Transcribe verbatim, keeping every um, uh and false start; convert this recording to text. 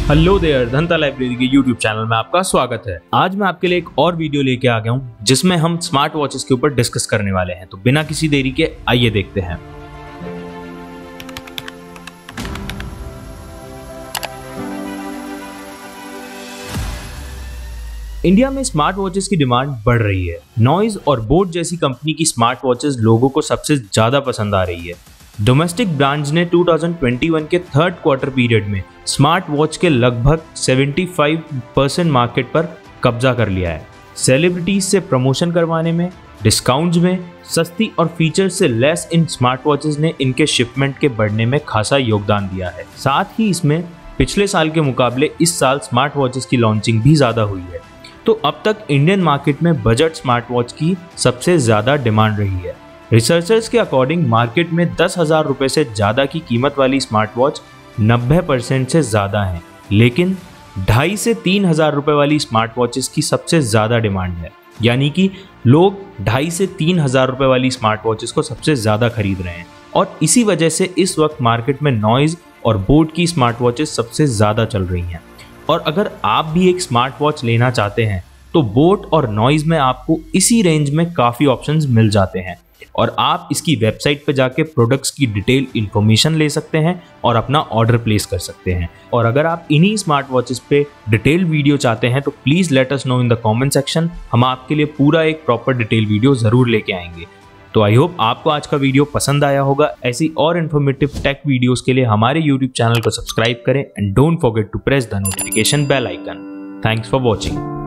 Hello there, धनता library के YouTube channel में आपका स्वागत है। आज मैं आपके लिए एक और वीडियो लेके आ गया हूं जिसमें हम स्मार्ट वॉचेस के ऊपर डिस्कस करने वाले हैं। तो बिना किसी देरी के आइए देखते हैं। इंडिया में स्मार्ट वॉचेस की डिमांड बढ़ रही है। नॉइज और बोट जैसी कंपनी की स्मार्ट वॉचेस लोगों को सबसे ज्यादा पसंद आ रही है। डोमेस्टिक ब्रांड्स ने दो हज़ार इक्कीस के थर्ड क्वार्टर पीरियड में स्मार्ट वॉच के लगभग पचहत्तर परसेंट मार्केट पर कब्जा कर लिया है। सेलिब्रिटीज से प्रमोशन करवाने में, डिस्काउंट्स में, सस्ती और फीचर से लेस इन स्मार्ट वॉचेस ने इनके शिपमेंट के बढ़ने में खासा योगदान दिया है। साथ ही इसमें पिछले साल के मुकाबले इस साल स्मार्ट वॉचेस की लॉन्चिंग भी ज्यादा हुई है। तो अब तक इंडियन मार्केट में बजट स्मार्ट वॉच की सबसे ज्यादा डिमांड रही है। रिसर्चर्स के अकॉर्डिंग मार्केट में दस हजार रुपए से ज्यादा की कीमत वाली स्मार्ट वॉच नब्बे परसेंट से ज्यादा है, लेकिन ढाई से तीन हजार रुपए वाली स्मार्ट वॉचेस की सबसे ज्यादा डिमांड है। यानी कि लोग ढाई से तीन हजार रुपए वाली स्मार्ट वॉचेस को सबसे ज्यादा खरीद रहे हैं और इसी वजह से इस वक्त मार्केट में नॉइज और बोट की स्मार्ट वॉचेस सबसे ज्यादा चल रही हैं। और अगर आप भी एक स्मार्ट वॉच लेना चाहते हैं तो बोट और नॉइज में आपको इसी रेंज में काफी ऑप्शंस मिल जाते हैं और आप इसकी वेबसाइट पर जाके प्रोडक्ट्स की डिटेल इंफॉर्मेशन ले सकते हैं और अपना ऑर्डर प्लेस कर सकते हैं। और अगर आप इन्हीं स्मार्ट वॉचेस पे डिटेल वीडियो चाहते हैं तो please let us know in the comment section. हम आपके लिए पूरा एक प्रॉपर डिटेल वीडियो जरूर लेके आएंगे। तो आई होप आपको आज का वीडियो पसंद आया होगा। ऐसी और इन्फॉर्मेटिव टेक वीडियोस के लिए हमारे यूट्यूब चैनल को सब्सक्राइब करें and don't forget to press the notification bell icon. Thanks for watching.